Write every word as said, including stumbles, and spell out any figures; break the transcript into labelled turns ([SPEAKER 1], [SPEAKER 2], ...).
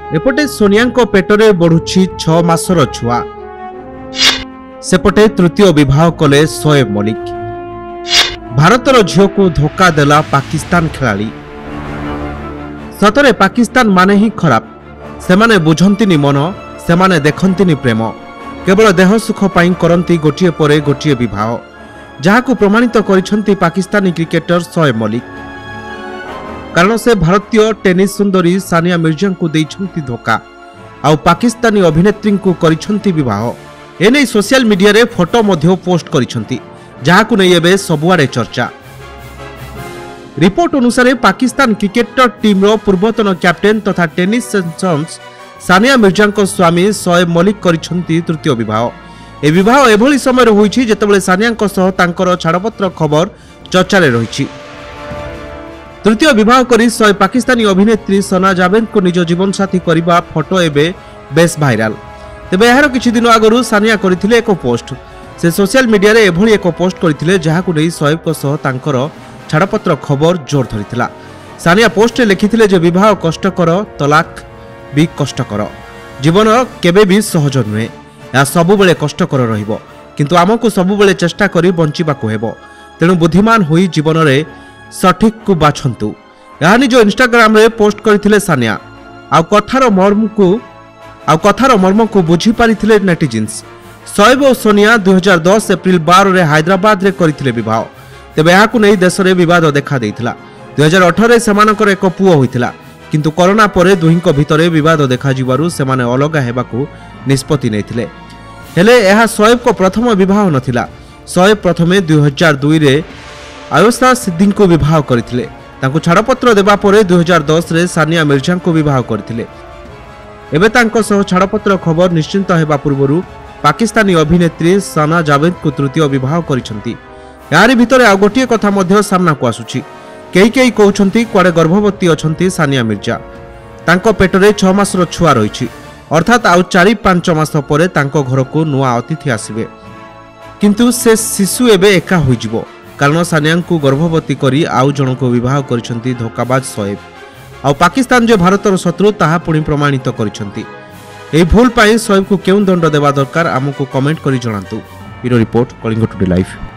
[SPEAKER 1] एपटे सोनिया पेटरे बढ़ुछि छह मासर छुआ। सेपटे तृतीय विवाह कले शोएब मलिक। भारतर झील को धोखा देला पाकिस्तान खिलाड़ी। सतरे पाकिस्तान माने ही खराब। सेमाने बुझंतिनी मन, सेमाने देखंतिनी प्रेम। केवल देह सुख पाई करंती गोटिए परे गोटिए विवाह, जहाकु प्रमाणित करिसंती पाकिस्तानी क्रिकेटर शोएब मलिक। कारण से भारतीय टेनिस सुंदरी सानिया मिर्जा को देइछंती धोखा, आउ पाकिस्तानी अभिनेत्री को करिसंती विवाह। एने सोशल मीडिया रे फोटो मध्य पोस्ट करिसंती, जहाकु नै एबे सबुआडे चर्चा। रिपोर्ट अनुसार पाकिस्तान क्रिकेटर टीम रो पूर्वतन कैप्टेन तथा टेनिस सेंसन्स सानिया मिर्जा स्वामी शोएब मलिक करिसंती तृतीय विवाह। ए विवाह एभली समय होईछि जेतेबेले सानिया सह तांकर छाड़पत्र खबर चर्चा रे रहिछि। तृतीय विवाह करी शोएब पाकिस्तानी अभिनेत्री सना जावेद को निज जीवन साथी करबा फोटो एबे बेस भाइराल। तेबे एहार किछि दिन आगरु सानिया करिथिले एक पोस्ट। से सोशल मीडिया रे एभली एक पोस्ट करिथिले जहाकु नै शोएब को सह तांकर छाड़पत्र खबर जोर धरिथिला। सानिया पोस्ट रे लिखिथिले जे विवाह कष्टकर, तलाक भी कष्टकर, जीवन केबे भी सहज नुहे। या सबु बेले कष्टकर रहिबो, किंतु आमको सबु बेले चेष्टा करी बंचिबाको हेबो। तेणु बुद्धिमान होई जीवन रे सठिक को बाछंतु। या निज इंस्टाग्राम रे पोस्ट करथिले सानिया। आ कथार मर्म को आ कथार मर्म को बुझी पारिथिले नेटिजन्स। शोएब और सोनिया दो हज़ार दस एप्रिल बारह रे हैदराबाद रे करथिले विवाह। तेबे याकु नै देश रे विवाद देखा देइथिला। दो हज़ार अठारह रे सेमानकर एक पुओ होइथिला, किंतु कोरोना परे दुहिंक भितरे विवाद देखा जिवारु सेमाने अलगा हेबाकू निष्पत्ति नेथिले। हेले एहा शोएब को प्रथम विवाह नथिला। शोएब प्रथमे दो हज़ार दो रे आयोशा सिद्दीकी को विवाह करथिले। तांको छाड़पत्र देबा परे दो हज़ार दस रे सानिया मिर्जा को विवाह करथिले। एबे तांको सह छाड़पत्र खबर निश्चिंत हेबा पूर्वरु पाकिस्तानी अभिनेत्री सना जावेद को तृतीय विवाह करिसंती। यारी भितरे आ गोटिए कथा मध्य सामना को आसुछि। केई केई कहउछंती कुआडे गर्भवती अछंती सानिया मिर्जा। तांको पेटरे छह मासर छुआ रहिछि, अर्थात आउ चारि पांच मास परे तांको घर को नुआ अतिथि आसिबे। किंतु से शिशु एबे एका होइजिबो, कारण सानिया को गर्भवती करी आउ जनको विवाह करिसंती धोखाबाज शोएब। आउ पाकिस्तान जो भारतर शत्रु ताहा पुणी प्रमाणित करिसंती। एही भूल पाई शोएब को केउं दंड देबा दरकार आमको कमेंट करी जणांतु। Bureau report, Kalinga today live.